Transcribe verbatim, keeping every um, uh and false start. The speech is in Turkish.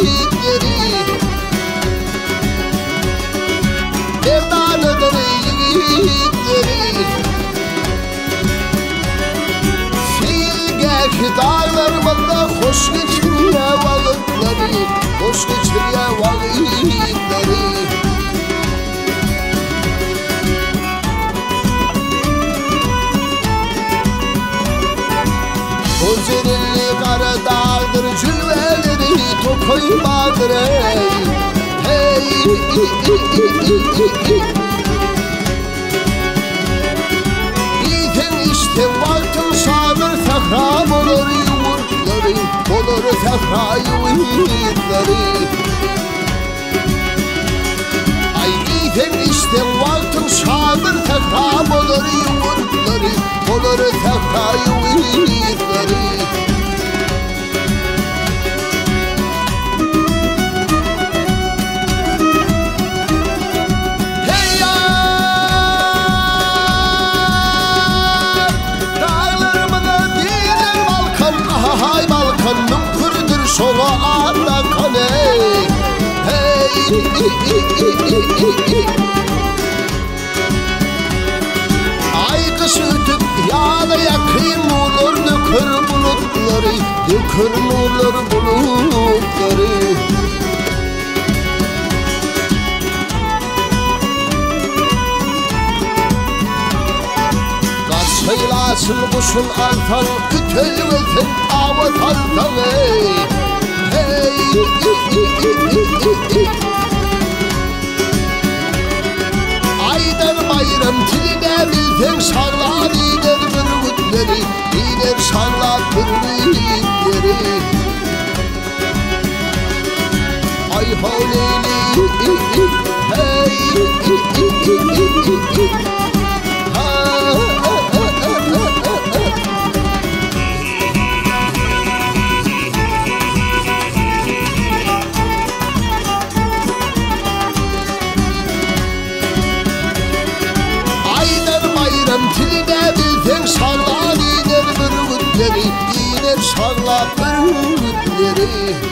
yiğitleri, Mevlana'dır yiğitleri. Filgeki dağlarımda hoş geçiriye valıkları, hoş geçiriye valıkları. Kocaeli Karadağ'dır cülveleri tokoymadır ey. Hey, yiğitin işte vaktin sabır tekrar olur yumurtları, olur tekrar yumurtları. Ay yiğitin işte vaktin sabır tekrar olur yumurtları, olur tekrar yumurtları. Sola atakan ey, hey, ay kış ötüp yağda yakayım olur dökür bulutları, dökür olur bulutları. Kaç sayılasın kuşun altan, küteyim etin avat altan ey. Hey, aydan bayram tiline bilden şarlar iner bürgütleri, iner şarlar bürgütleri. Ay havleyli, hey, ha. Tiline bilden şarlar iner bürgütleri, iner şarlar bürgütleri.